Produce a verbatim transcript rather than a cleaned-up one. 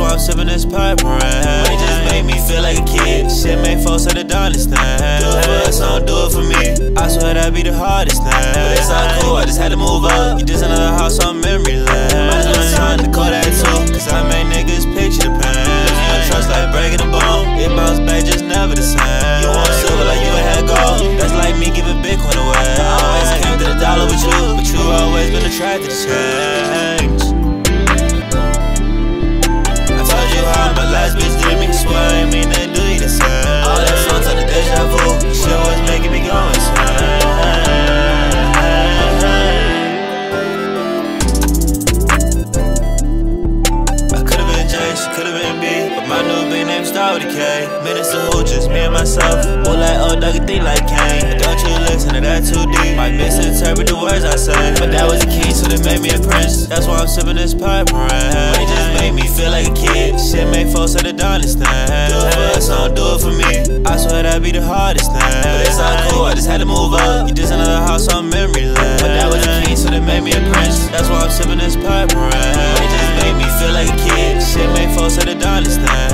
why I'm sippin' this purple rain. It just made me feel like a kid. Shit made folks at the darndest thing. Do it for us, don't do it for me. I swear that'd be the hardest thing. But it's all cool, I just had to move up. You just another house on memory lane. Might as well sign the Kodak too, cause I made niggas picture the pain. You don't trust like breaking a bone. It bounced back just never the same. You want silver like you ain't had gold. That's like me giving Bitcoin away. I always came to the dollar with you, but you always been attracted to change. I told you how my last bitch did me, swear I ain't mean that do you the same. All that songs of the deja vu, shit was making me go insane. I could've been J, she could've been B, but my new big name started with a K. Minutes of hoochies, me and myself, more like old doggy, think like Caine. But don't you listen to that too deep, might misinterpret the words I say. But that was the key, so they made me a prince. That's why I'm sippin' this purple rain. It just made me feel like a kid. Shit made folks at the darndest thing. Do it for us, don't do it for me. I swear that'd be the hardest thing. But it's all cool, I just had to move up. You just another house on memory lane. But that was the key, so they made me a prince. That's why I'm sippin' this purple rain. It just made me feel like a kid. Shit made folks at the darndest thing.